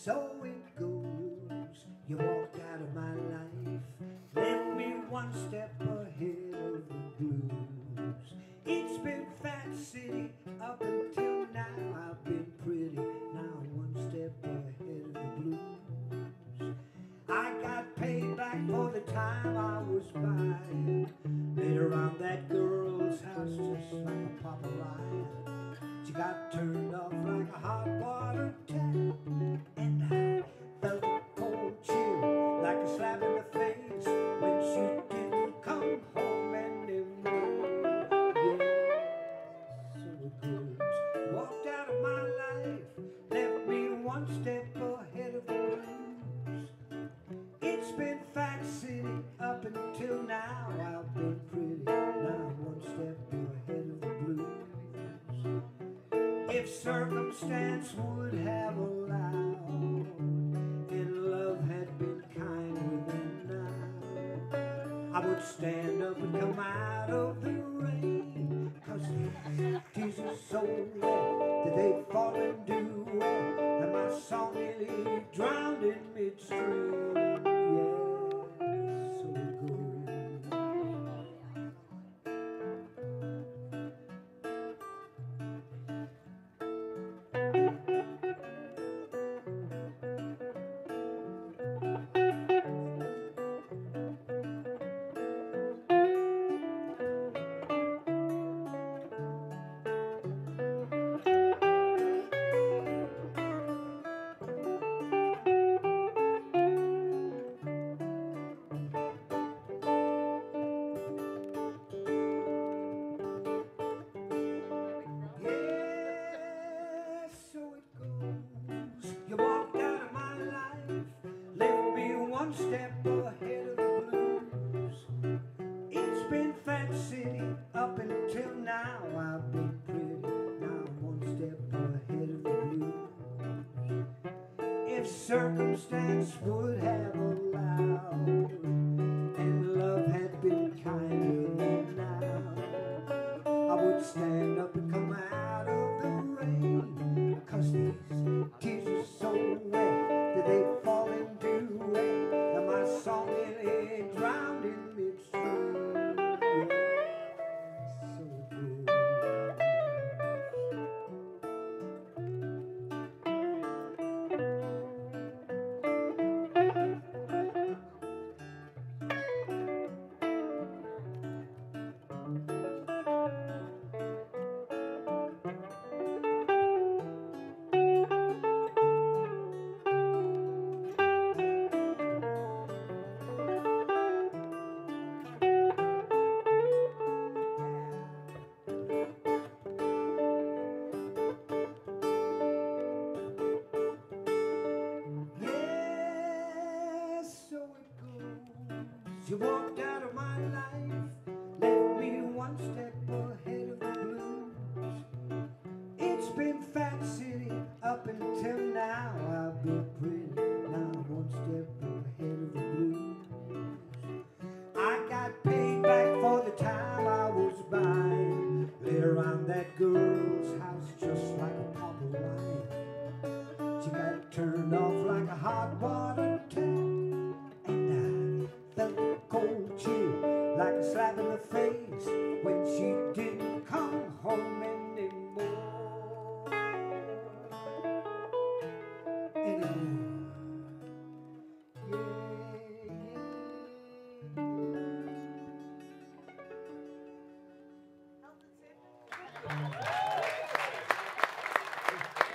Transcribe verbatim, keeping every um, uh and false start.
so it goes. You walked out of my life, left me one step ahead of the blues. It's been Fat City up until now. I've been pretty, now one step ahead of the blues. I got paid back for the time I was buying. Laid around that girl's house just like a Papa Lion. She got turned off like a hot water tap, and I felt a cold chill like a slap in the face when she didn't come home anymore. Yeah, so it goes. Walked out of my life, left me one step ahead of the blues. It's been Fat City up until now. I've been pretty, now one step ahead of the blues. If circumstance would have allowed, and love had been kinder than now, I would stand up and come out of the rain. Cause these tears are so wet that they fall and do wet, and my song nearly drowned in midstream. Yeah, so it goes. You walked out of my life, left me one step ahead of the blues. It's been Fat City up until now. I've been pretty, now one step ahead of the blues. If circumstance would have allowed, and love had been kinder than now, I would stand up and come out of the rain. Cause these tears are so wet that they fall into wet, and my song nearly drowned in midstream. Yeah, so it goes. You walked out of my life,